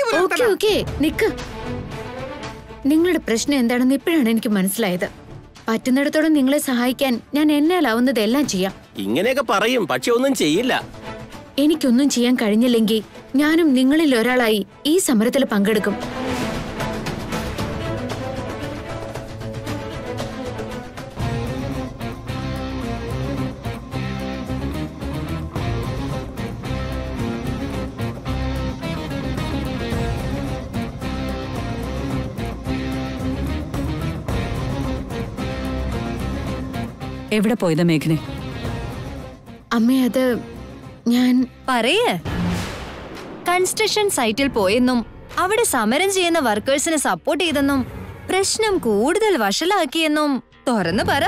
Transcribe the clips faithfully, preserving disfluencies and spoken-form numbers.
Okay okay നിക്ക്. നിങ്ങളുടെ പ്രശ്നം എന്താണെന്ന് ഇപ്പോഴാണ് എനിക്ക് മനസ്സിലായത്. പറ്റുന്നിടത്തോടെ നിങ്ങളെ സഹായിക്കാൻ ഞാൻ എന്നാലാവുന്നത് എല്ലാം ചെയ്യാം. ഇങ്ങനെയൊക്കെ പറയും, പക്ഷെ ഒന്നും ചെയ്യില്ല. എനിക്കൊന്നും ചെയ്യാൻ കഴിഞ്ഞില്ലെങ്കിൽ ഞാനും നിങ്ങളിൽ ഒരാളായി ഈ സമരത്തിൽ പങ്കെടുക്കും. എവിടെ പോയതാ മേഘനെ? അമ്മേ, അത് ഞാൻ പറയേ. കൺസ്ട്രക്ഷൻ സൈറ്റിൽ പോയെന്നും അവിടെ സമരം ചെയ്യുന്ന വർക്കേഴ്സിനെ സപ്പോർട്ട് ചെയ്തെന്നും പ്രശ്നം കൂടുതൽ വഷളാക്കിയെന്നും തുറന്നു പറ.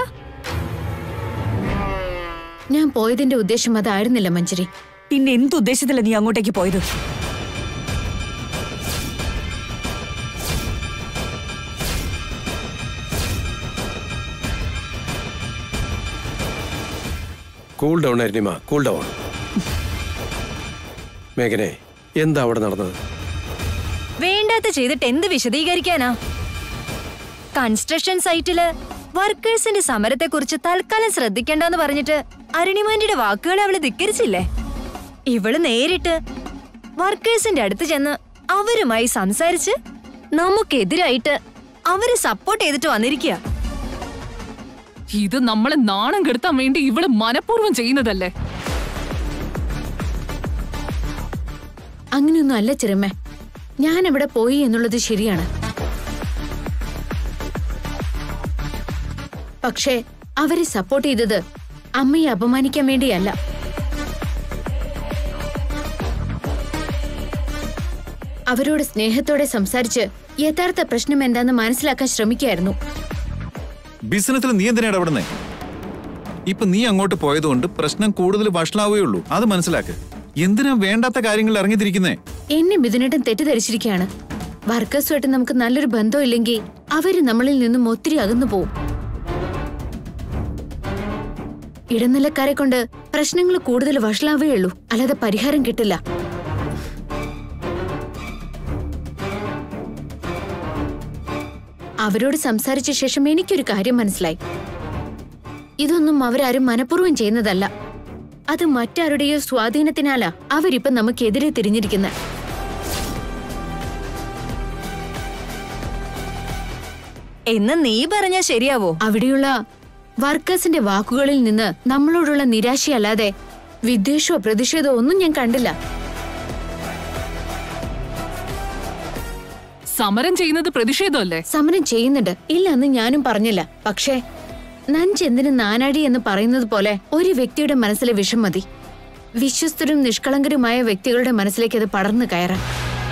ഞാൻ പോയതിന്റെ ഉദ്ദേശം അതായിരുന്നില്ല മഞ്ജരി. പിന്നെ എന്തുദ്ദേശത്തില്ല നീ അങ്ങോട്ടേക്ക് പോയത്? Cool down Arunima, cool down. മേഘനെ, എന്താ അവിടെ നടന്നത്? വേണ്ടാത്ത ചെയ്തിട്ട് എന്ത് വിശദീകരിക്കാനാ? കൺസ്ട്രക്ഷൻ സൈറ്റില് വർക്കേഴ്സിന്റെ സമരത്തെ കുറിച്ച് തൽക്കാലം ശ്രദ്ധിക്കണ്ടെന്ന് പറഞ്ഞിട്ട് അരുണിമാന്റെ വാക്കുകളെ അവള് ധിക്കരിച്ചില്ലേ? ഇവള് നേരിട്ട് വർക്കേഴ്സിന്റെ അടുത്ത് ചെന്ന് അവരുമായി സംസാരിച്ച് നമുക്കെതിരായിട്ട് അവരെ സപ്പോർട്ട് ചെയ്തിട്ട് വന്നിരിക്കുക. ഇത് നമ്മളെ നാണം കെടുത്താൻ വേണ്ടി ഇവള് മനഃപൂർവ്വം ചെയ്യുന്നതല്ലേ? അങ്ങനെയൊന്നും അല്ല ചിറമ്മേ. ഞാൻ അവിടെ പോയി എന്നുള്ളത് ശരിയാണ്. പക്ഷേ അവരെ സപ്പോർട്ട് ചെയ്തത് അമ്മയെ അപമാനിക്കാൻ വേണ്ടിയല്ല. അവരോട് സ്നേഹത്തോടെ സംസാരിച്ച് യഥാർത്ഥ പ്രശ്നം എന്താന്ന് മനസ്സിലാക്കാൻ ശ്രമിക്കായിരുന്നു. ബിസിനസ്സിൽ നീ എന്തിനാ ഇടപെടുന്നേ? ഇപ്പൊ നീ അങ്ങോട്ട് പോയതുകൊണ്ട് പ്രശ്നം കൂടുതൽ വഷളാവുകയുള്ളൂ. അത് മനസ്സിലാക്ക്. എന്തിനാ വേണ്ടാത്ത കാര്യങ്ങൾ ഇറങ്ങിത്തിരിക്കുന്നേ? എന്നെ മിഥുനേട്ടൻ തെറ്റിദ്ധരിച്ചിരിക്കുകയാണ്. വർക്കേഴ്സുമായിട്ട് നമുക്ക് നല്ലൊരു ബന്ധം ഇല്ലെങ്കിൽ അവര് നമ്മളിൽ നിന്നും ഒത്തിരി അകന്നു പോവും. ഇടനിലക്കാരെ കൊണ്ട് പ്രശ്നങ്ങൾ കൂടുതൽ വഷളാവുകയുള്ളൂ, അല്ലാതെ പരിഹാരം കിട്ടില്ല. അവരോട് സംസാരിച്ച ശേഷം എനിക്കൊരു കാര്യം മനസ്സിലായി. ഇതൊന്നും അവരാരും മനഃപൂർവ്വം ചെയ്യുന്നതല്ല. അത് മറ്റാരുടെയോ സ്വാധീനത്തിനാലാ അവരിപ്പം നമുക്കെതിരെ തിരിഞ്ഞിരിക്കുന്നത്. എന്ന് നീ പറഞ്ഞാ ശരിയാവോ? അവിടെയുള്ള വർക്കേഴ്സിന്റെ വാക്കുകളിൽ നിന്ന് നമ്മളോടുള്ള നിരാശയല്ലാതെ വിദ്വേഷമോ പ്രതിഷേധമോ ഒന്നും ഞാൻ കണ്ടില്ല. സമരം ചെയ്യുന്നത് പ്രതിഷേധമല്ലേ? സമരം ചെയ്യുന്നുണ്ട്, ഇല്ല എന്ന് ഞാനും പറഞ്ഞില്ല. പക്ഷേ നഞ്ചെന്തിന് നാനാടി എന്ന് പറയുന്നത് പോലെ ഒരു വ്യക്തിയുടെ മനസ്സിലെ വിഷം മതി വിശ്വസ്തരും നിഷ്കളങ്കരുമായ വ്യക്തികളുടെ മനസ്സിലേക്ക് അത് പടർന്നു കയറാൻ.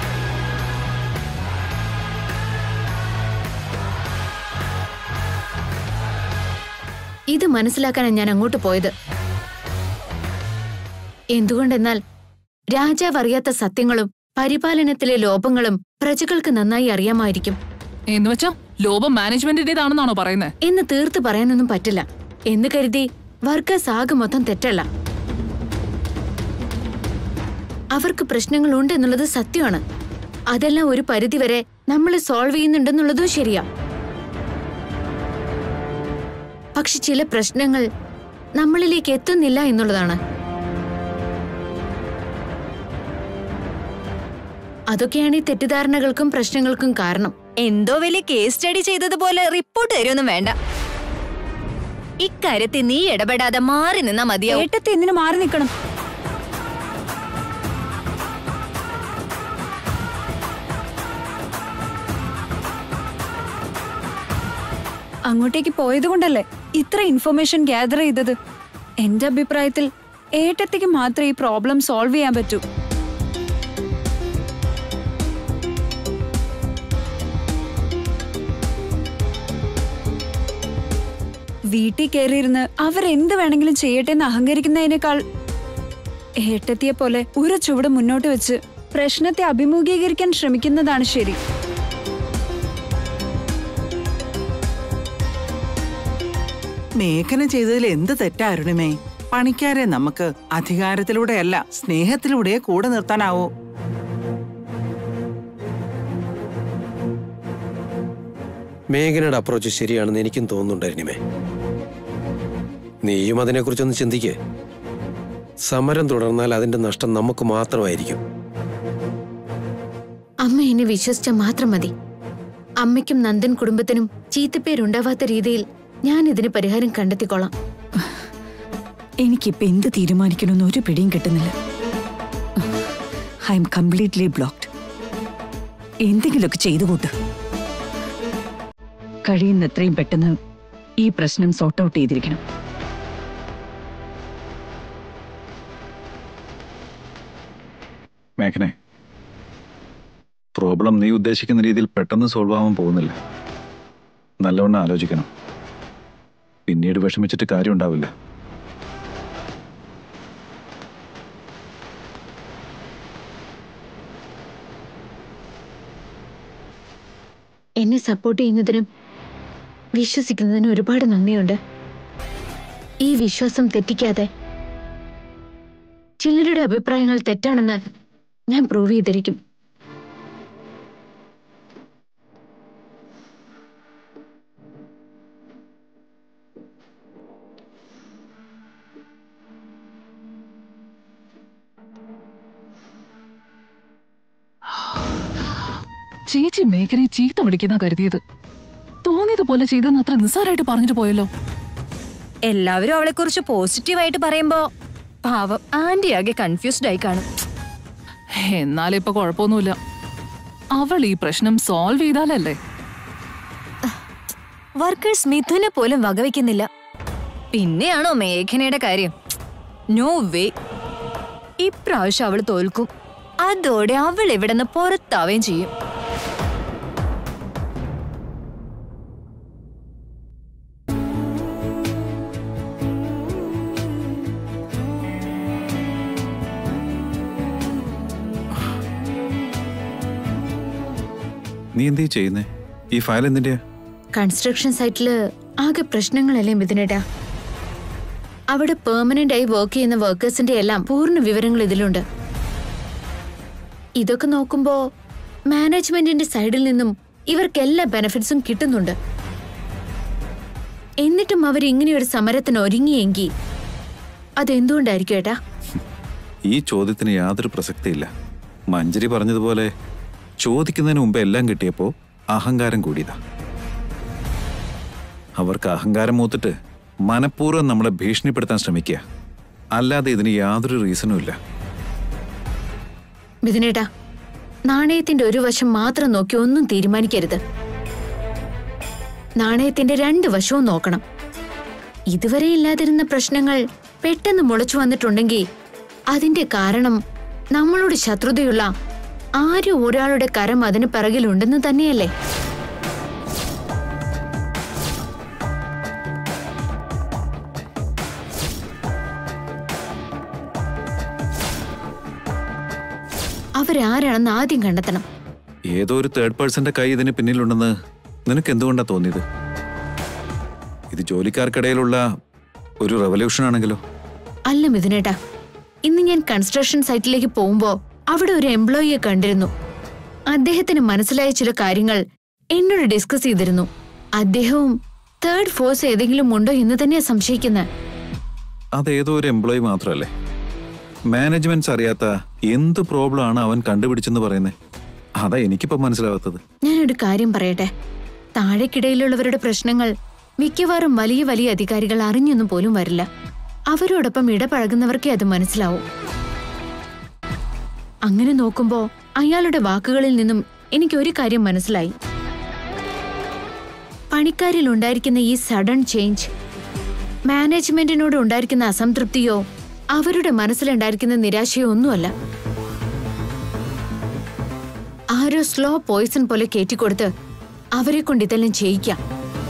ഇത് മനസ്സിലാക്കാനാണ് ഞാൻ അങ്ങോട്ട് പോയത്. എന്തുകൊണ്ടെന്നാൽ രാജാവ് അറിയാത്ത സത്യങ്ങളും പരിപാലനത്തിലെ ലോപങ്ങളും പ്രജകൾക്ക് നന്നായി അറിയാമായിരിക്കും. എന്ന് വെച്ചാ ലോപം മാനേജ്മെന്റിന്റേതാണെന്നാണോ പറയുന്നത്? എന്ന് തീർത്ത് പറയാനൊന്നും പറ്റില്ല. എന്ന് കരുതി വർക്കേഴ്സ് ആകെ മൊത്തം തെറ്റല്ല. അവർക്ക് പ്രശ്നങ്ങൾ ഉണ്ടെന്നുള്ളത് സത്യമാണ്. അതെല്ലാം ഒരു പരിധിവരെ നമ്മൾ സോൾവ് ചെയ്യുന്നുണ്ടെന്നുള്ളതും ശരിയാ. പക്ഷെ ചില പ്രശ്നങ്ങൾ നമ്മളിലേക്ക് എത്തുന്നില്ല എന്നുള്ളതാണ്. അതൊക്കെയാണ് ഈ തെറ്റിദ്ധാരണകൾക്കും പ്രശ്നങ്ങൾക്കും കാരണം. എന്തോ വലിയ കേസ് സ്റ്റഡി ചെയ്തതുപോലെ റിപ്പോർട്ട് തരുമൊന്നും വേണ്ട. ഇക്കാര്യത്തിൽ നീ ഇടപെടാതെ മാറി നിന്നാ മതിയാവും. ഏട്ടത്തി എന്തിനു മാറി നിൽക്കണം? അങ്ങോട്ടേക്ക് പോയത് കൊണ്ടല്ലേ ഇത്ര ഇൻഫർമേഷൻ ഗ്യാദർ ചെയ്തത്. എന്റെ അഭിപ്രായത്തിൽ ഏട്ടത്തിക്ക് മാത്രമേ ഈ പ്രോബ്ലം സോൾവ് ചെയ്യാൻ പറ്റൂ. വീട്ടിൽ കയറിയിരുന്ന് അവരെന്ത് വേണമെങ്കിലും ചെയ്യട്ടെ എന്ന് അഹങ്കരിക്കുന്നതിനേക്കാൾ ഏട്ടത്തിയെ പോലെ ഒരു ചുവട് മുന്നോട്ട് വെച്ച് പ്രശ്നത്തെ അഭിമുഖീകരിക്കാൻ ശ്രമിക്കുന്നതാണ് ശരി. മേഘന ചെയ്തതിൽ എന്ത് തെറ്റാ അരുണിമേ? പണിക്കാരെ നമുക്ക് അധികാരത്തിലൂടെയല്ല സ്നേഹത്തിലൂടെ കൂടെ നിർത്താനാവൂ. മേഘനയുടെ അപ്രോച്ച് ശരിയാണെന്ന് എനിക്കും തോന്നുന്നുണ്ടായിരുന്നേ. നീയും അതിനെക്കുറിച്ചൊന്ന് ചിന്തിക്കേ. സമരം തുടർന്നാൽ അതിന്റെ നഷ്ടം നമുക്ക് മാത്രമായിരിക്കും. അമ്മ എന്നെ വിശ്വസിച്ച മാത്രം മതി. അമ്മയ്ക്കും നന്ദൻ കുടുംബത്തിനും ചീത്തപ്പേരുണ്ടാവാത്ത രീതിയിൽ ഞാൻ ഇതിന് പരിഹാരം കണ്ടെത്തിക്കോളാം. എനിക്കിപ്പോ എന്ത് തീരുമാനിക്കണമെന്ന് ഒരു പിടിയും കിട്ടുന്നില്ല. I am completely blocked. എന്തെങ്കിലുമൊക്കെ ചെയ്തു കൂട്ട്. കഴിയുന്ന എത്രയും പെട്ടെന്ന് ഈ പ്രശ്നം സോർട്ട് ഔട്ട് ചെയ്തിരിക്കണം. മേഘനെ, പ്രോബ്ലം നീ ഉദ്ദേശിക്കുന്ന രീതിയിൽ പെട്ടെന്ന് സോൾവ് ആവാൻ പോകുന്നില്ല. നല്ലവണ്ണം ആലോചിക്കണം. പിന്നീട് വിഷമിച്ചിട്ട് കാര്യം ഉണ്ടാവില്ല. എന്നെ സപ്പോർട്ട് ചെയ്യുന്നതിനും വിശ്വസിക്കുന്നതിനും ഒരുപാട് നന്ദിയുണ്ട്. ഈ വിശ്വാസം തെറ്റിക്കാതെ ചിലരുടെ അഭിപ്രായങ്ങൾ തെറ്റാണെന്ന് ഞാൻ പ്രൂവ് ചെയ്തിരിക്കും. ചേച്ചി മേഘനയെ ചീത്ത വിളിക്കുന്ന കരുതിയത്. തോന്നിയതുപോലെ ചെയ്തെന്ന് അത്ര നിസ്സാരമായിട്ട് പറഞ്ഞിട്ട് പോയല്ലോ. എല്ലാവരും അവളെ കുറിച്ച് പോസിറ്റീവായിട്ട് പറയുമ്പോ പാവം ആന്റി ആകെ കൺഫ്യൂസ്ഡ് ആയി കാണും. എന്നാലും ഇപ്പൊ കുഴപ്പമൊന്നുമില്ല. അവൾ ഈ പ്രശ്നം സോൾവ് ചെയ്താലല്ലേ. വർക്കേഴ്സ് മിഥുനെ പോലും വകവയ്ക്കുന്നില്ല. പിന്നെയാണോ മേഘനയുടെ കാര്യം? No way. ഇപ്രാവശ്യം അവൾ തോൽക്കും. അതോടെ അവൾ ഇവിടുന്ന് പുറത്താവുകയും ചെയ്യും. നീ എന്തീ ചെയ്യുന്നേ? ഈ ഫയൽ എന്തിന്റെയാ? കൺസ്ട്രക്ഷൻ സൈറ്റില് ആകെ പ്രശ്നങ്ങളല്ലേ മിഥുനേട്ടാ. അവിടെ പെർമനന്റ് ആയി വർക്ക് ചെയ്യുന്ന വർക്കേഴ്സിന്റെ എല്ലാം പൂർണ്ണ വിവരങ്ങൾ ഇതിലുണ്ട്. ഇതൊക്കെ നോക്കുമ്പോ മാനേജ്മെന്റിന്റെ സൈഡിൽ നിന്നും ഇവർക്ക് എല്ലാ ബെനിഫിറ്റ്സും കിട്ടുന്നുണ്ട്. എന്നിട്ടും അവർ ഇങ്ങനെയൊരു സമരത്തിന് ഒരുങ്ങിയെങ്കിൽ അതെന്തുകൊണ്ടായിരിക്കും ഏട്ടാ? ഈ ചോദ്യത്തിന് യാതൊരു പ്രസക്തിയില്ല. മഞ്ജരി പറഞ്ഞതുപോലെ ചോദിക്കുന്നതിന് മുമ്പ് എല്ലാം കിട്ടിയപ്പോ അഹങ്കാരം കൂടിയതാ. അവർക്ക് അഹങ്കാരം മൂത്തിട്ട് മനഃപൂർവ്വം നമ്മളെ ഭീഷണിപ്പെടുത്താൻ ശ്രമിക്കുക. അല്ലാതെ ഇതിന് യാതൊരു റീസണും ഇല്ല. മിഥുനേട്ടാ, നാണയത്തിന്റെ ഒരു വശം മാത്രം നോക്കി ഒന്നും തീരുമാനിക്കരുത്. നാണയത്തിന്റെ രണ്ട് വശവും നോക്കണം. ഇതുവരെ ഇല്ലാതിരുന്ന പ്രശ്നങ്ങൾ പെട്ടെന്ന് മുളച്ചു വന്നിട്ടുണ്ടെങ്കിൽ അതിന്റെ കാരണം നമ്മളോട് ശത്രുതയുള്ള ആരും ഒരാളുടെ കരം അതിന് പിറകിലുണ്ടെന്ന് തന്നെയല്ലേ? അവരാരാണെന്ന് ആദ്യം കണ്ടെത്തണം. ഏതോ ഒരു തേർഡ് പേഴ്സന്റെ കൈ ഇതിന് പിന്നിലുണ്ടെന്ന് നിനക്ക് എന്തുകൊണ്ടാ തോന്നിയത്? ഇത് ജോലിക്കാർക്കിടയിലുള്ള ഒരു റെവല്യൂഷൻ ആണെങ്കിലോ? അല്ല മിഥുനേട്ടാ, ഇന്ന് ഞാൻ കൺസ്ട്രക്ഷൻ സൈറ്റിലേക്ക് പോകുമ്പോ അവിടെ ഒരു എംപ്ലോയിയെ കണ്ടിരുന്നു. അദ്ദേഹത്തിന് മനസ്സിലായ ചില കാര്യങ്ങൾ എന്നോട് ഡിസ്കസ് ചെയ്തിരുന്നു. അദ്ദേഹവും തേർഡ് ഫോഴ്സ് ഏതെങ്കിലും ഉണ്ടോ എന്ന് തന്നെയാ സംശയിക്കുന്നത്. അതേതോ ഒരു എംപ്ലോയി മാത്രമല്ലേ? മാനേജ്മെന്റ്സ് അറിയാത്ത എന്ത് പ്രോബ്ലം ആണ് അവൻ കണ്ടുപിടിച്ചെന്ന് പറയുന്നേ? അതാ എനിക്കിപ്പോ മനസ്സിലാവാത്തത്. ഞാനൊരു കാര്യം പറയട്ടെ. താഴേക്കിടയിലുള്ളവരുടെ പ്രശ്നങ്ങൾ മിക്കവാറും വലിയ വലിയ അധികാരികൾ അറിഞ്ഞൊന്നും പോലും വരില്ല. അവരോടൊപ്പം ഇടപഴകുന്നവർക്കേ അത് മനസ്സിലാവും. അങ്ങനെ നോക്കുമ്പോ അയാളുടെ വാക്കുകളിൽ നിന്നും എനിക്കൊരു കാര്യം മനസ്സിലായി. പണിക്കാരിൽ ഉണ്ടായിരിക്കുന്ന ഈ സഡൻ ചേഞ്ച് മാനേജ്മെന്റിനോട് ഉണ്ടായിരിക്കുന്ന അസംതൃപ്തിയോ അവരുടെ മനസ്സിലുണ്ടായിരിക്കുന്ന നിരാശയോ ഒന്നുമല്ല. ആരോ സ്ലോ പോയിസൺ പോലെ കയറ്റിക്കൊടുത്ത് അവരെ കൊണ്ട് ഇതെല്ലാം ചെയ്യിക്കാം.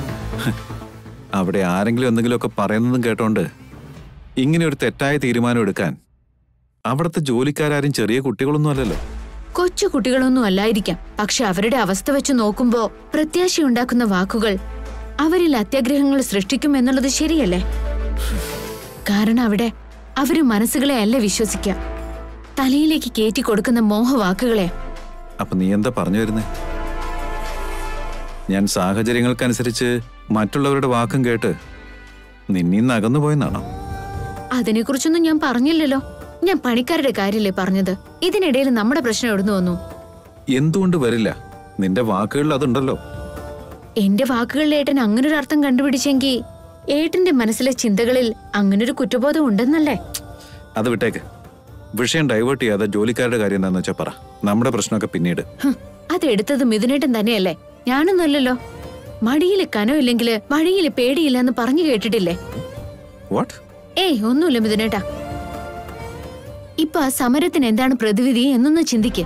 അവിടെ ആരെങ്കിലും എന്തെങ്കിലുമൊക്കെ പറയുന്നതും കേട്ടോണ്ട് ഇങ്ങനെ ഒരു തെറ്റായ തീരുമാനം എടുക്കാൻ അവിടുത്തെ ജോലിക്കാരും ചെറിയ കുട്ടികളൊന്നും അല്ലല്ലോ. കൊച്ചു കുട്ടികളൊന്നും അല്ലായിരിക്കാം. പക്ഷെ അവരുടെ അവസ്ഥ വെച്ച് നോക്കുമ്പോ പ്രത്യാശയുണ്ടാക്കുന്ന വാക്കുകൾ അവരിൽ അത്യാഗ്രഹങ്ങൾ സൃഷ്ടിക്കും എന്നുള്ളത് ശരിയല്ലേ? കാരണം അവിടെ അവര് മനസ്സുകളെ അല്ല വിശ്വസിക്കുക, തലയിലേക്ക് കയറ്റി കൊടുക്കുന്ന മോഹവാക്കുകളെ. അപ്പൊ നീ എന്താ പറഞ്ഞു വരുന്നേ? ഞാൻ സാഹചര്യങ്ങൾക്കനുസരിച്ച് മറ്റുള്ളവരുടെ വാക്കും കേട്ട് നിന്നീന്ന് അകന്നു പോയെന്നാണോ? അതിനെക്കുറിച്ചൊന്നും ഞാൻ പറഞ്ഞില്ലല്ലോ. ഞാൻ പണിക്കാരുടെ കാര്യല്ലേ പറഞ്ഞത്. ഇതിനിടയിൽ നമ്മുടെ പ്രശ്നം എവിടുന്ന് വന്നു? എന്തുകൊണ്ട് വരില്ല? നിന്റെ വാക്കുകളിൽ അതുണ്ടല്ലോ. എന്റെ വാക്കുകളിൽ ഏട്ടൻ അങ്ങനൊരു അർത്ഥം കണ്ടുപിടിച്ചെങ്കിൽ ഏട്ടന്റെ മനസ്സിലെ ചിന്തകളിൽ അങ്ങനൊരു കുറ്റബോധം ഉണ്ടെന്നല്ലേ? അത് വിട്ടേക്ക്. വിഷയം ഡൈവേർട്ട് ചെയ്യാതെ ജോലിക്കാരുടെ കാര്യം എന്താന്ന് വെച്ചാ പറ. നമ്മുടെ പ്രശ്നമൊക്കെ പിന്നീട്. അതെടുത്തത് മിഥുനേട്ടൻ തന്നെയല്ലേ, ഞാനൊന്നുമല്ലല്ലോ. മടിയില് കനമില്ലെങ്കില് വഴിയില് പേടിയില്ല എന്ന് പറഞ്ഞു കേട്ടിട്ടില്ലേ? ഏയ് ഒന്നുമില്ല മിഥുനേട്ടാ. ഇപ്പൊ ആ സമരത്തിന് എന്താണ് പ്രതിവിധി എന്നൊന്ന് ചിന്തിക്ക്.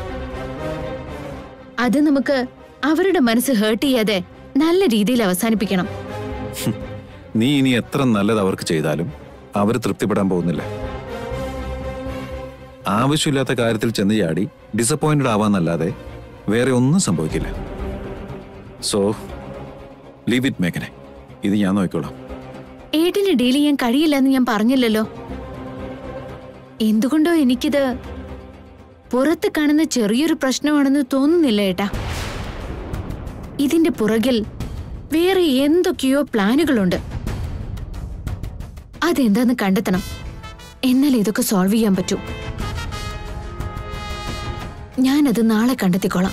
അത് നമുക്ക് അവരുടെ മനസ്സ് ഹേർട്ട് ചെയ്യാതെ നല്ല രീതിയിൽ അവസാനിപ്പിക്കണം. നീ ഇനി എത്ര നല്ലത് അവർക്ക് ചെയ്താലും അവര് തൃപ്തിപ്പെടാൻ പോകുന്നില്ല. ആവശ്യമില്ലാത്ത കാര്യത്തിൽ ചെന്ന് ചാടി ഡിസപ്പോയിന്റഡ് ആവാന്നല്ലാതെ വേറെ ഒന്നും സംഭവിക്കില്ല. സോ ലീവ് ഇറ്റ് മേഘനെ. ഇത് ഞാൻ നോക്കിക്കോളാം. ഏട്ടന് ഡീൽ ചെയ്യാൻ കഴിയില്ല എന്ന് ഞാൻ പറഞ്ഞില്ലല്ലോ. എന്തുകൊണ്ടോ എനിക്കിത് പുറത്ത് കാണുന്ന ചെറിയൊരു പ്രശ്നമാണെന്ന് തോന്നുന്നില്ല ഏട്ടാ. ഇതിന്റെ പുറകിൽ വേറെ എന്തൊക്കെയോ പ്ലാനുകളുണ്ട്. അതെന്താന്ന് കണ്ടെത്തണം. എന്നാൽ ഇതൊക്കെ സോൾവ് ചെയ്യാൻ പറ്റൂ. ഞാനത് നാളെ കണ്ടെത്തിക്കോളാം.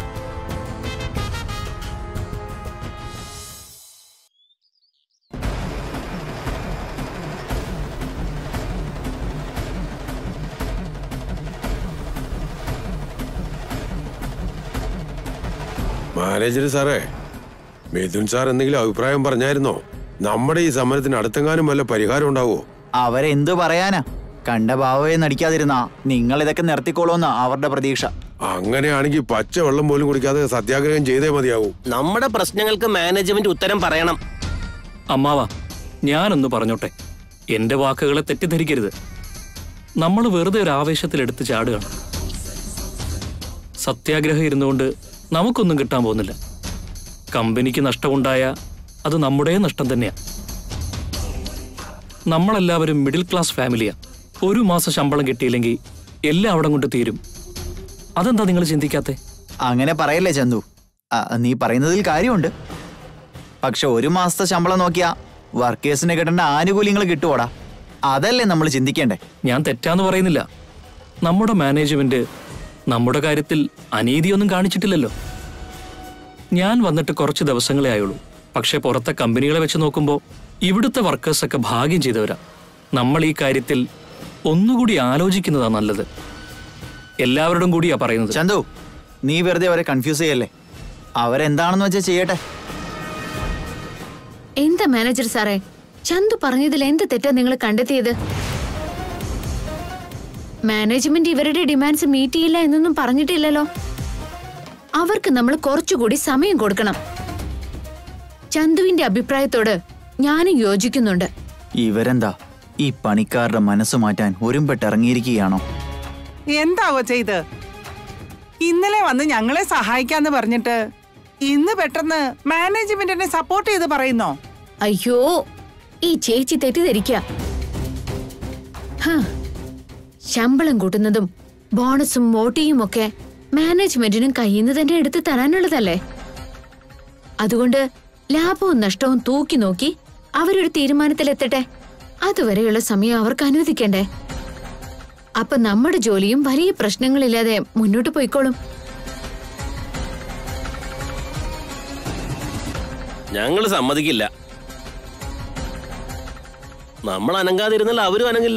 മാനേജർ സാറേ, മിഥുൻ സാർ എന്തെങ്കിലും അഭിപ്രായം പറഞ്ഞായിരുന്നോ? നമ്മുടെ ഈ സമരത്തിന് അടുത്തെങ്ങാനും വല്ല പരിഹാരം ഉണ്ടാവോ? അവരെന്തു പറയാനാ? കണ്ട ഭാവയെ നടിക്കാതിരുന്നാ നിങ്ങൾ ഇതൊക്കെ നിർത്തിക്കോളൂന്നാ അവരുടെ പ്രതീക്ഷ. അങ്ങനെയാണെങ്കിൽ പച്ച വെള്ളം പോലും കുടിക്കാതെ സത്യാഗ്രഹം ചെയ്തേ മതിയാവൂ. നമ്മുടെ പ്രശ്നങ്ങൾക്ക് മാനേജ്മെന്റ് ഉത്തരം പറയണം. അമ്മാവാ, ഞാനൊന്ന് പറഞ്ഞോട്ടെ. എന്റെ വാക്കുകളെ തെറ്റിദ്ധരിക്കരുത്. നമ്മൾ വെറുതെ ഒരു ആവേശത്തിലെടുത്ത് ചാടുകയാണ്. സത്യാഗ്രഹം ഇരുന്നുകൊണ്ട് നമുക്കൊന്നും കിട്ടാൻ പോകുന്നില്ല. കമ്പനിക്ക് നഷ്ടമുണ്ടായ അത് നമ്മുടെ നഷ്ടം തന്നെയാ. നമ്മളെല്ലാവരും മിഡിൽ ക്ലാസ് ഫാമിലിയാ. ഒരു മാസം ശമ്പളം കിട്ടിയില്ലെങ്കിൽ എല്ലാം അവിടെ കൊണ്ട് തീരും. അതെന്താ നിങ്ങൾ ചിന്തിക്കാത്തെ? അങ്ങനെ പറയല്ലേ ചന്തു. നീ പറയുന്നതിൽ കാര്യമുണ്ട്. പക്ഷെ ഒരു മാസത്തെ ശമ്പളം നോക്കിയാ വർക്കേഴ്സിന് കിട്ടേണ്ട ആനുകൂല്യങ്ങൾ കിട്ടുവോടാ? അതല്ലേ നമ്മൾ ചിന്തിക്കേണ്ടേ? ഞാൻ തെറ്റാന്ന് പറയുന്നില്ല. നമ്മുടെ മാനേജ്മെന്റ് നമ്മുടെ കാര്യത്തിൽ അനീതിയൊന്നും കാണിച്ചിട്ടില്ലല്ലോ. ഞാൻ വന്നിട്ട് കുറച്ച് ദിവസങ്ങളേ ആയുള്ളൂ. പക്ഷെ പുറത്തെ കമ്പനികളെ വെച്ച് നോക്കുമ്പോൾ ഇവിടുത്തെ വർക്കേഴ്സൊക്കെ ഭാഗ്യം ചെയ്തവരാ. നമ്മൾ ഈ കാര്യത്തിൽ ഒന്നുകൂടി ആലോചിക്കുന്നതാ നല്ലത്. എല്ലാവരോടും കൂടിയാ പറയുന്നത്. ചന്തു, നീ വെറുതെ അവരെ കൺഫ്യൂസ് ചെയ്യല്ലേ. അവരെന്താണെന്ന് വെച്ചാൽ ചെയ്യട്ടെ. എന്താ മാനേജർ സാറേ, ചന്തു പറഞ്ഞതിൽ എന്ത് തെറ്റാ നിങ്ങൾ കണ്ടെത്തിയത്? മാനേജ്മെന്റ് ഇവരുടെ ഡിമാൻഡ്സ് മീറ്റ് ചെയ്യില്ല എന്നൊന്നും പറഞ്ഞിട്ടില്ലല്ലോ. അവർക്ക് നമ്മൾ കുറച്ചുകൂടി സമയം കൊടുക്കണം. ചന്തുവിന്റെ അഭിപ്രായത്തോട് ഞാനും യോജിക്കുന്നുണ്ട്. ഇവരെന്താ ഈ പണിക്കാരുടെ മനസ്സ് മാറ്റാൻ ഒരുമ്പെട്ടിറങ്ങിയിരിക്കുകയാണോ? എന്താവോ ചെയ്ത്? ഇന്നലെ വന്ന് ഞങ്ങളെ സഹായിക്കാന്ന് പറഞ്ഞിട്ട് ഇന്ന് പെട്ടെന്ന് മാനേജ്മെന്റിനെ സപ്പോർട്ട് ചെയ്ത് പറയുന്നോ? അയ്യോ, ഈ ചേച്ചി തെറ്റിദ്ധരിക്ക. ശമ്പളം കൂട്ടുന്നതും ബോണസും മോട്ടിയും ഒക്കെ മാനേജ്മെന്റിനും കയ്യിൽ നിന്ന് തന്നെ എടുത്ത് തരാനുള്ളതല്ലേ. അതുകൊണ്ട് ലാഭവും നഷ്ടവും തൂക്കി നോക്കി അവരൊരു തീരുമാനത്തിലെത്തട്ടെ. അതുവരെയുള്ള സമയം അവർക്ക് അനുവദിക്കണ്ടേ? അപ്പൊ നമ്മുടെ ജോലിയും വലിയ പ്രശ്നങ്ങളില്ലാതെ മുന്നോട്ട് പോയിക്കോളും. ഞങ്ങൾ സമ്മതിക്കില്ല. നമ്മൾ അനങ്ങാതിരുന്നാൽ അവരും അനങ്ങില്ല.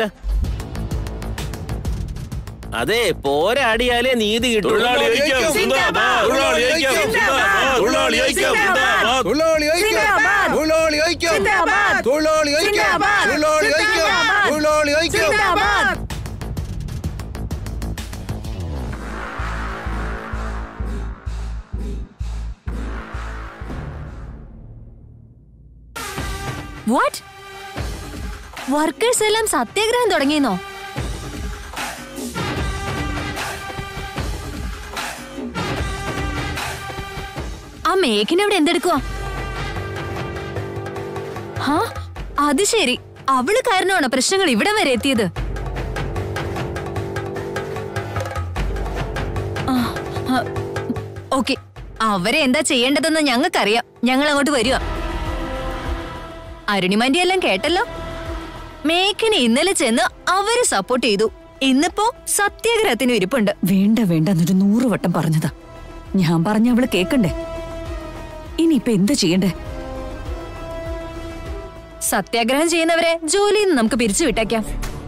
അതെ, പോരാടിയാലേ നീതി കിട്ടും. വാട്ട്? വർക്കേഴ്സ് എല്ലാം സത്യാഗ്രഹം തുടങ്ങിയെന്നോ? ആ മേഘന ഇവിടെ എന്തെടുക്കുവാ? ഹാ, അത് ശരി. അവള് കാരണമാണോ പ്രശ്നങ്ങൾ ഇവിടെ വരെ എത്തിയത്? ഓക്കെ, അവരെ എന്താ ചെയ്യേണ്ടതെന്ന് ഞങ്ങൾക്കറിയാം. ഞങ്ങൾ അങ്ങോട്ട് വരുക. അരുണിമാന്റെ എല്ലാം കേട്ടല്ലോ. മേഘന ഇന്നലെ ചെന്ന് അവരെ സപ്പോർട്ട് ചെയ്തു. ഇന്നിപ്പോ സത്യാഗ്രഹത്തിന് ഇരിപ്പുണ്ട്. വേണ്ട വേണ്ട എന്നൊരു നൂറ് വട്ടം പറഞ്ഞതാ. ഞാൻ പറഞ്ഞ അവള് കേക്കണ്ടേ? ഇനിയിപ്പൊ എന്താ ചെയ്യണ്ടേ? സത്യാഗ്രഹം ചെയ്യുന്നവരെ ജോലിയിൽ നിന്ന് നമുക്ക് പിരിച്ചു വിട്ടേക്കാം.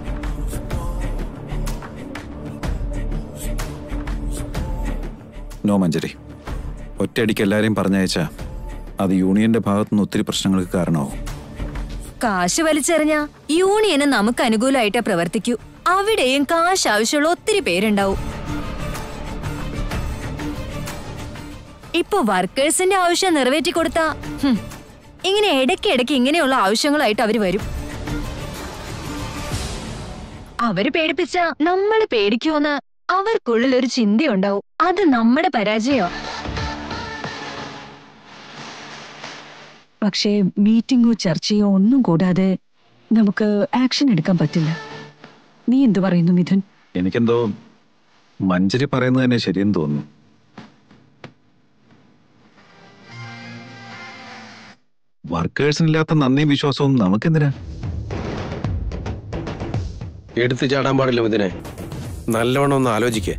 നോ മഞ്ജരി, ഒറ്റയടിക്ക് എല്ലാരെയും പറഞ്ഞയച്ചാ അത് യൂണിയന്റെ ഭാഗത്തുനിന്ന് ഒത്തിരി പ്രശ്നങ്ങൾക്ക് കാരണമാവും. കാശ് വലിച്ചെറിഞ്ഞ യൂണിയന് നമുക്ക് അനുകൂലമായിട്ടേ പ്രവർത്തിക്കൂ. അവിടെയും കാശ് ആവശ്യമുള്ള ഒത്തിരി പേരുണ്ടാവും. ഇപ്പൊ വർക്കേഴ്സിന്റെ ആവശ്യം നിറവേറ്റി കൊടുത്താ ഇങ്ങനെ ഇടയ്ക്ക് ഇടയ്ക്ക് ഇങ്ങനെയുള്ള ആവശ്യങ്ങളായിട്ട് അവര് വരും. അവര് പേടിപ്പിച്ച നമ്മൾ പേടിക്കുമെന്ന് അവർക്കുള്ളിൽ ഒരു ചിന്തയുണ്ടാവും. അത് നമ്മുടെ പരാജയോ. പക്ഷേ മീറ്റിംഗോ ചർച്ചയോ ഒന്നും കൂടാതെ നമുക്ക് ആക്ഷൻ എടുക്കാൻ പറ്റില്ല. നീ എന്തു പറയുന്നു മിഥുൻ? എനിക്കെന്തോ മഞ്ജരി പറയുന്നത് തന്നെ ശരിയെന്ന് തോന്നുന്നു. വർക്കേഴ്സിനില്ലാത്ത നന്ദിയും വിശ്വാസവും നമുക്കെന്തിനാ? എടുത്തു ചാടാൻ പാടില്ല മിഥുനെ. നല്ലവണ്ണം ഒന്ന് ആലോചിക്കേ.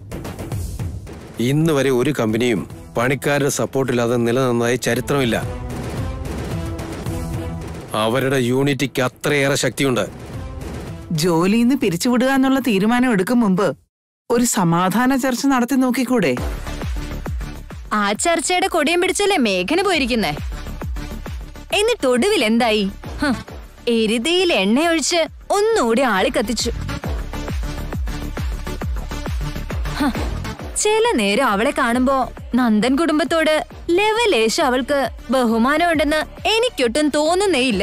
ഇന്ന് വരെ ഒരു കമ്പനിയും പണിക്കാരുടെ സപ്പോർട്ടില്ലാതെ നിലനിന്നതായി ചരിത്രമില്ല. അവരുടെ യൂണിറ്റിക്ക് അത്രയേറെ ശക്തിയുണ്ട്. ജോലിയിൽ നിന്ന് പിരിച്ചുവിടുക എന്നുള്ള തീരുമാനം എടുക്കും മുമ്പ് ഒരു സമാധാന ചർച്ച നടത്തി നോക്കിക്കൂടെ? ആ ചർച്ചയുടെ കൊടിയം പിടിച്ചല്ലേ മേഘന പോയിരിക്കുന്നേ. എന്നിട്ട് ഒടുവിൽ എന്തായി? എരുതിയിൽ എണ്ണയൊഴിച്ച് ഒന്നുകൂടി ആളി കത്തിച്ചു. ചില നേരം അവളെ കാണുമ്പോ നന്ദൻ കുടുംബത്തോട് ലെവലേശം അവൾക്ക് ബഹുമാനമുണ്ടെന്ന് എനിക്കൊട്ടും തോന്നുന്നേയില്ല.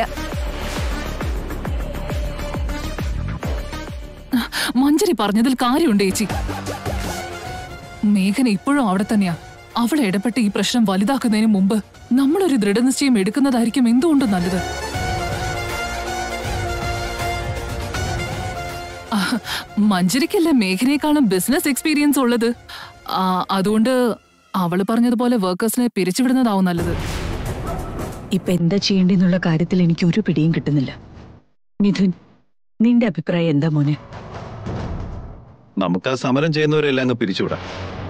മഞ്ജരി പറഞ്ഞതിൽ കാര്യമുണ്ട് ചേച്ചി. മേഘന ഇപ്പോഴും അവിടെ തന്നെയാ. അവൾ ഇടപെട്ട് ഈ പ്രശ്നം വലുതാക്കുന്നതിന് മുമ്പ് നമ്മളൊരു ദൃഢനിശ്ചയം എടുക്കുന്നതായിരിക്കും എന്തുകൊണ്ടും നല്ലത്. മഞ്ജരിക്കല്ല മേഘനയെക്കാളും ബിസിനസ് എക്സ്പീരിയൻസ് ഉള്ളത്. അതുകൊണ്ട് അവള് പറഞ്ഞതുപോലെ വർക്കേഴ്സിനെ പിരിച്ചുവിടുന്നതാവും നല്ലത്. ഇപ്പൊ എന്താ ചെയ്യേണ്ടെന്നുള്ള കാര്യത്തിൽ എനിക്ക് ഒരു പിടിയും കിട്ടുന്നില്ല. മിഥുൻ, നിന്റെ അഭിപ്രായം എന്താ മോനെ? നമുക്ക് ആ സമരം ചെയ്യുന്നവരെല്ലാം അങ്ങ് പിരിച്ചുവിടാം.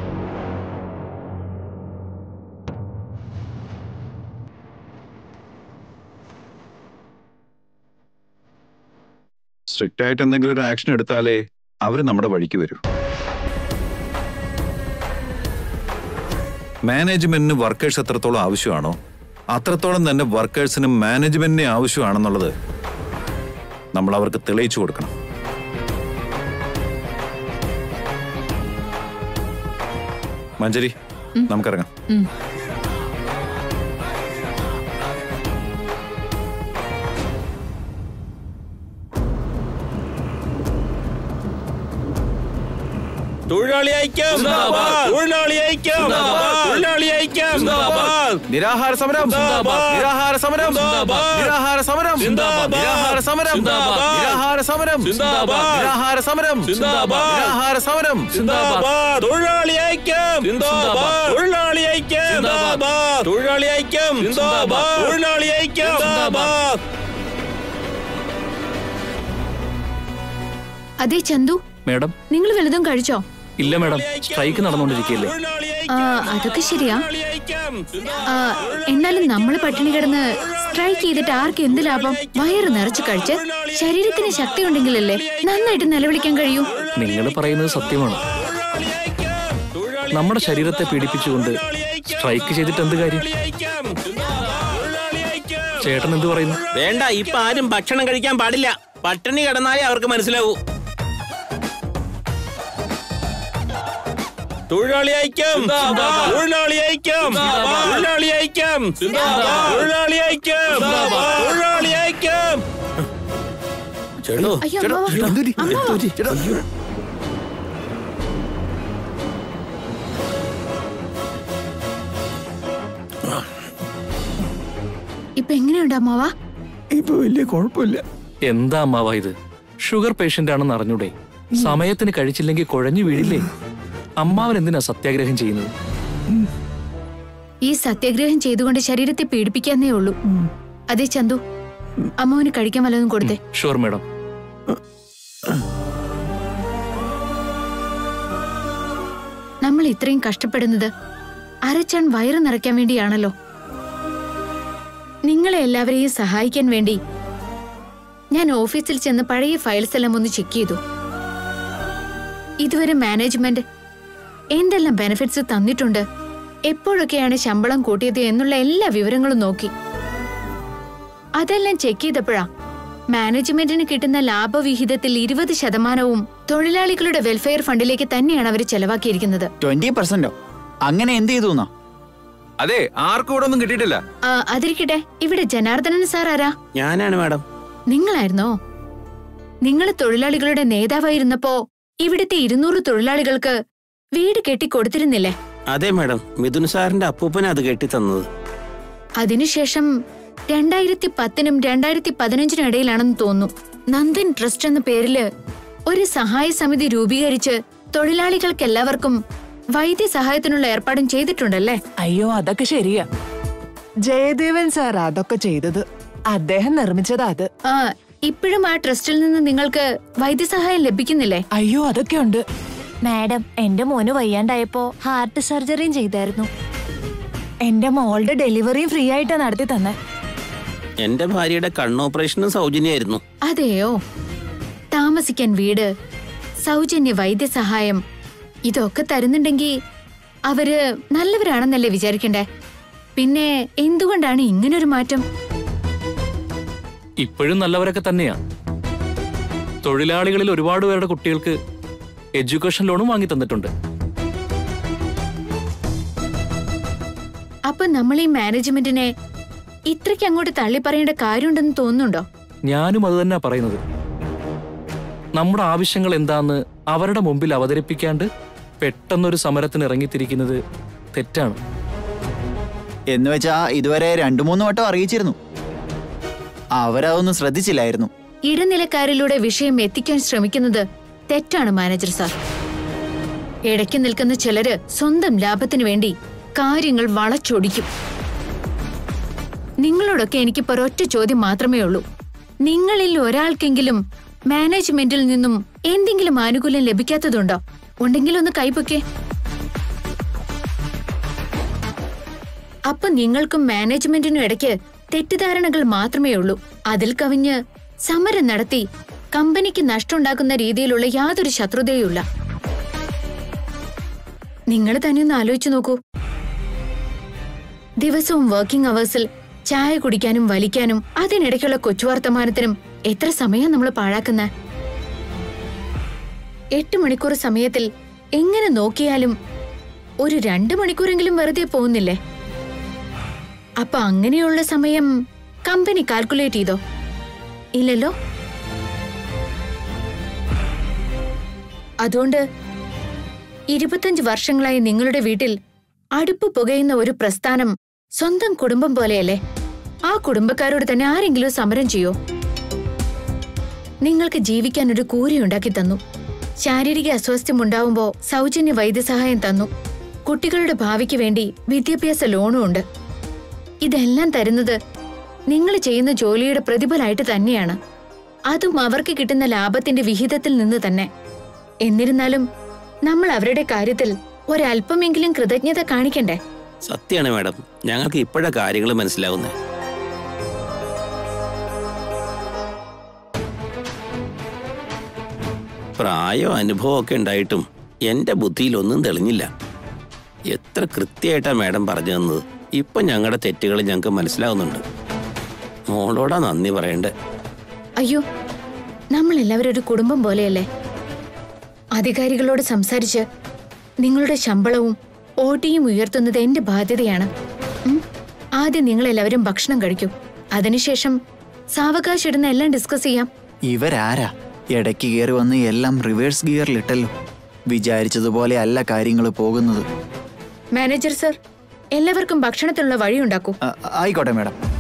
സ്ട്രിക്റ്റ് ആയിട്ട് എന്തെങ്കിലും ഒരു ആക്ഷൻ എടുത്താലേ അവര് നമ്മുടെ വഴിക്ക് വരൂ. മാനേജ്മെന്റിന് വർക്കേഴ്സ് എത്രത്തോളം ആവശ്യമാണോ അത്രത്തോളം തന്നെ വർക്കേഴ്സിന് മാനേജ്മെന്റിനെ ആവശ്യമാണെന്നുള്ളത് നമ്മൾ അവർക്ക് തെളിയിച്ചു കൊടുക്കണം. മഞ്ജരി, നമുക്കിറങ്ങാം. തൊഴിലാളി ഐക്യം, തൊഴിലാളി ഐക്യം, തൊഴിലാളി ഐക്യം, നിരാഹാര സമരം, നിരാഹാര സമരം, നിരാഹാര സമരം, നിരാഹാര സമരം, നിരാഹാര സമരം, നിരാഹാര സമരം, നിരാഹാര സമരം, തൊഴിലാളി ഐക്യം, തൊഴിലാളി ഐക്യം, തൊഴിലാളി ഐക്യം, തൊഴിലാളി ഐക്യം. അതെ ചന്തു, മേഡം. നിങ്ങൾ വല്ലതും കഴിച്ചോ? ഇല്ല മേഡം, സ്ട്രൈക്ക് നടന്നുകൊണ്ടിരിക്കുകയല്ലേ. ആ അതൊക്കെ ശരിയാ. എന്നാലും നമ്മൾ പട്ടിണി കിടന്ന് സ്ട്രൈക്ക് ചെയ്തിട്ട് ആർക്ക് എന്ത് ലാഭം? വയറ് നിറച്ച് കഴിച്ച് ശരീരത്തിന് ശക്തി ഉണ്ടെങ്കിലല്ലേ നന്നായിട്ട് നിലവിളിക്കാൻ കഴിയൂ. നിങ്ങൾ പറയുന്നത് സത്യമാണ്. നമ്മുടെ ശരീരത്തെ പീഡിപ്പിച്ചുകൊണ്ട് സ്ട്രൈക്ക് ചെയ്തിട്ട് എന്ത് കാര്യം? ചേട്ടൻ എന്ത് പറയുന്നു? വേണ്ട, ഇപ്പൊ ആരും ഭക്ഷണം കഴിക്കാൻ പാടില്ല. പട്ടിണി കിടന്നാലേ അവർക്ക് മനസ്സിലാവൂ. തൊഴിലാളി ഐക്യം, തൊഴിലാളി ഐക്യം, തൊഴിലാളി ഐക്യം, തൊഴിലാളി ഐക്യം, തൊഴിലാളി ഐക്യം. ചേട്ടോ, ഇപ്പൊ എങ്ങനെയുണ്ട് അമ്മാവാ? ഇപ്പൊ വലിയ കുഴപ്പമില്ല. എന്താ അമ്മാവാ ഇത്? ഷുഗർ പേഷ്യന്റ് ആണെന്ന് അറിഞ്ഞൂടെ? സമയത്തിന് കഴിച്ചില്ലെങ്കിൽ കുഴഞ്ഞു വീഴില്ലേ? അമ്മാവൻ എന്തിനാ സത്യാഗ്രഹം ചെയ്യുന്നത്? ഈ സത്യാഗ്രഹം ചെയ്തുകൊണ്ട് ശരീരത്തെ പീഡിപ്പിക്കാന്നേ ഉള്ളൂ. അതെ ചന്തു, അമ്മാവന് കഴിക്കാൻ വല്ലതും കൊടുത്തേ. Sure madam. നമ്മൾ ഇത്രയും കഷ്ടപ്പെടുന്നത് അരച്ചാൻ വയറ് നിറയ്ക്കാൻ വേണ്ടിയാണല്ലോ. നിങ്ങളെ എല്ലാവരെയും സഹായിക്കാൻ വേണ്ടി ഞാൻ ഓഫീസിൽ ചെന്ന് പഴയ ഫയൽസ് എല്ലാം ഒന്ന് ചെക്ക് ചെയ്തു. ഇതുവരെ മാനേജ്മെന്റ് എന്തെല്ലാം ബെനിഫിറ്റ്സ് തന്നിട്ടുണ്ട്, എപ്പോഴൊക്കെയാണ് ശമ്പളം കൂട്ടിയത് എന്നുള്ള എല്ലാ വിവരങ്ങളും നോക്കി. അതെല്ലാം ചെക്ക് ചെയ്തപ്പോഴാ മാനേജ്മെന്റിന് കിട്ടുന്ന ലാഭവിഹിതത്തിൽ ഇരുപത് ശതമാനവും തൊഴിലാളികളുടെ വെൽഫെയർ ഫണ്ടിലേക്ക് തന്നെയാണ് അവർ ചെലവാക്കിയിരിക്കുന്നത്. ട്വന്റി പെർസെന്റോ? അങ്ങനെ എന്ത് ചെയ്തു? അതെ, ആർക്കും ഇവിടെ ഒന്നും കിട്ടിയിട്ടില്ല. അതിരിക്കട്ടെ, ഇവിടെ ജനാർദ്ദനൻ സാർ ആരാ? ഞാനാണ് മാഡം. നിങ്ങളായിരുന്നോ? നിങ്ങൾ തൊഴിലാളികളുടെ നേതാവായിരുന്നപ്പോ ഇവിടുത്തെ ഇരുന്നൂറ് തൊഴിലാളികൾക്ക് വീട് കെട്ടിക്കൊടുത്തിരുന്നില്ലേ? അതെ മാഡം, മിഥുൻ സാറിന്റെ അപ്പൂപ്പന അത് കെട്ടിത്തന്നത്. അതിനുശേഷം രണ്ടായിരത്തി പത്തിനും രണ്ടായിരത്തി പതിനഞ്ചിനും ഇടയിലാണെന്ന് തോന്നുന്നു നന്ദൻ ട്രസ്റ്റ് എന്ന പേരില് ഒരു സഹായ സമിതി രൂപീകരിച്ച് തൊഴിലാളികൾക്ക് എല്ലാവർക്കും വൈദ്യസഹായത്തിനുള്ള ഏർപ്പാടും ചെയ്തിട്ടുണ്ടല്ലേ? അയ്യോ, അതൊക്കെ ശരിയാ. ജയദേവൻ സാർ അതൊക്കെ ചെയ്തത്. അദ്ദേഹം നിർമ്മിച്ചതാ അത്. ആ, ഇപ്പോഴും ആ ട്രസ്റ്റിൽ നിന്ന് നിങ്ങൾക്ക് വൈദ്യസഹായം ലഭിക്കുന്നില്ലേ? അയ്യോ, അതൊക്കെ ഉണ്ട് മാഡം. എന്റെ മോന് വയ്യാണ്ടായപ്പോ ഹാർട്ട് സർജറിയും ചെയ്തായിരുന്നു. എന്റെ മോളുടെ ഡെലിവറിയും ഫ്രീ ആയിട്ടാ നടത്തി തന്നെ. എന്റെ ഭാര്യയുടെ കണ്ണോപ്പറേഷനും സൗജന്യമായിരുന്നു. അതെയോ? താമസിക്കാൻ വീട്, സൗജന്യ വൈദ്യസഹായം, ഇതൊക്കെ തരുന്നുണ്ടെങ്കിൽ അവര് നല്ലവരാണെന്നല്ലേ വിചാരിക്കണ്ടേ? പിന്നെ എന്തുകൊണ്ടാണ് ഇങ്ങനൊരു മാറ്റം? ഇപ്പോഴും നല്ലവരൊക്കെ തന്നെയാ. തൊഴിലാളികളിൽ ഒരുപാട് പേരുടെ കുട്ടികൾക്ക് എഡ്യൂക്കേഷൻ ലോണും വാങ്ങി തന്നിട്ടുണ്ട്. അപ്പൊ നമ്മൾ ഈ മാനേജ്മെന്റിനെ ഇത്രയ്ക്ക് അങ്ങോട്ട് തള്ളി പറയേണ്ട കാര്യമുണ്ടെന്ന് തോന്നുന്നുണ്ടോ? ഞാനും അത് തന്നെയാ പറയുന്നത്. നമ്മുടെ ആവശ്യങ്ങൾ എന്താന്ന് അവരുടെ മുമ്പിൽ അവതരിപ്പിക്കാണ്ട് പെട്ടെന്നൊരു സമരത്തിന് ഇറങ്ങിത്തിരിക്കുന്നത് തെറ്റാണ്. എന്ന് വെച്ചാ ഇതുവരെ രണ്ടു മൂന്ന് വട്ടം അറിയിച്ചിരുന്നു, അവരതൊന്നും ശ്രദ്ധിച്ചില്ലായിരുന്നു. ഇടനിലക്കാരിലൂടെ വിഷയം എത്തിക്കാൻ ശ്രമിക്കുന്നത് തെറ്റാണ് മാനേജർ സാർ. ഇടയ്ക്ക് നിൽക്കുന്ന ചിലര് സ്വന്തം ലാഭത്തിനു വേണ്ടി കാര്യങ്ങൾ വളച്ചൊടിക്കും. നിങ്ങളോടൊക്കെ എനിക്കിപ്പോ ഒരൊറ്റ ചോദ്യം മാത്രമേ ഉള്ളൂ. നിങ്ങളിൽ ഒരാൾക്കെങ്കിലും മാനേജ്മെന്റിൽ നിന്നും എന്തെങ്കിലും ആനുകൂല്യം ലഭിക്കാത്തതുണ്ടോ? ഉണ്ടെങ്കിൽ ഒന്ന് കൈപ്പൊക്കെ. അപ്പൊ നിങ്ങൾക്കും മാനേജ്മെന്റിനും ഇടയ്ക്ക് തെറ്റിദ്ധാരണകൾ മാത്രമേ ഉള്ളൂ. അതിൽ കവിഞ്ഞ് സമരം നടത്തി കമ്പനിക്ക് നഷ്ടമുണ്ടാക്കുന്ന രീതിയിലുള്ള യാതൊരു ശത്രുതയുമില്ല. നിങ്ങൾ തന്നെ ഒന്ന് ആലോചിച്ചു നോക്കൂ. ദിവസവും വർക്കിംഗ് അവേഴ്സിൽ ചായ കുടിക്കാനും വലിക്കാനും അതിനിടയ്ക്കുള്ള കൊച്ചുവർത്തമാനത്തിനും എത്ര സമയം നമ്മൾ പാഴാക്കുന്ന? എട്ട് മണിക്കൂർ സമയത്തിൽ എങ്ങനെ നോക്കിയാലും ഒരു രണ്ടു മണിക്കൂറെങ്കിലും വെറുതെ പോകുന്നില്ലേ? അപ്പൊ അങ്ങനെയുള്ള സമയം കമ്പനി കാൽക്കുലേറ്റ് ചെയ്തോ? ഇല്ലല്ലോ. അതുകൊണ്ട് ഇരുപത്തഞ്ച് വർഷങ്ങളായി നിങ്ങളുടെ വീട്ടിൽ അടുപ്പ് പുകയുന്ന ഒരു പ്രസ്ഥാനം സ്വന്തം കുടുംബം പോലെയല്ലേ? ആ കുടുംബക്കാരോട് തന്നെ ആരെങ്കിലും സമരം ചെയ്യോ? നിങ്ങൾക്ക് ജീവിക്കാൻ ഒരു കൂരി ഉണ്ടാക്കി തന്നു. ശാരീരിക അസ്വാസ്ഥ്യം ഉണ്ടാവുമ്പോ സൗജന്യ വൈദ്യസഹായം തന്നു. കുട്ടികളുടെ ഭാവിക്ക് വേണ്ടി വിദ്യാഭ്യാസ ലോണും ഉണ്ട്. ഇതെല്ലാം തരുന്നത് നിങ്ങൾ ചെയ്യുന്ന ജോലിയുടെ പ്രതിഫലമായിട്ട് തന്നെയാണ്. അതും അവർക്ക് കിട്ടുന്ന ലാഭത്തിന്റെ വിഹിതത്തിൽ നിന്ന് തന്നെ. എന്നിരുന്നാലും നമ്മൾ അവരുടെ കാര്യത്തിൽ ഒരല്പമെങ്കിലും കൃതജ്ഞത കാണിക്കണ്ടേ? സത്യമാണ് മാഡം, ഞങ്ങൾക്ക് ഇപ്പോഴാ കാര്യങ്ങൾ മനസ്സിലാവുന്നത്. പ്രായോ അനുഭവമൊക്കെ ഉണ്ടായിട്ടും എന്റെ ബുദ്ധിയിലൊന്നും തെളിഞ്ഞില്ല. എത്ര കൃത്യമായിട്ടാ മാഡം പറഞ്ഞു തന്നത്. ഇപ്പൊ ഞങ്ങളുടെ തെറ്റുകൾ ഞങ്ങൾക്ക് മനസ്സിലാവുന്നുണ്ട്. മോളോടാ നന്ദി പറയണ്ടേ. അയ്യോ, നമ്മൾ എല്ലാവരും ഒരു കുടുംബം പോലെയല്ലേ? അധികാരികളോട് സംസാരിച്ച് നിങ്ങളുടെ ശമ്പളവും ഓട്ടിയും ഉയർത്തുന്നത് എന്റെ ബാധ്യതയാണ്. ആദ്യം നിങ്ങൾ എല്ലാവരും ഭക്ഷണം കഴിക്കൂ. അതിനുശേഷം സാവകാശം ഇടുന്ന എല്ലാം ഡിസ്കസ് ചെയ്യാം. ഇവരാരാ ഇടയ്ക്ക് കയറി വന്ന് എല്ലാം റിവേഴ്സ് ഗിയറിലിട്ടല്ലോ? വിചാരിച്ചതുപോലെ അല്ല കാര്യങ്ങൾ പോകുന്നത്. മാനേജർ സർ, എല്ലാവർക്കും ഭക്ഷണത്തിനുള്ള വഴി ഉണ്ടാക്കൂ. ആയിക്കോട്ടെ മാഡം.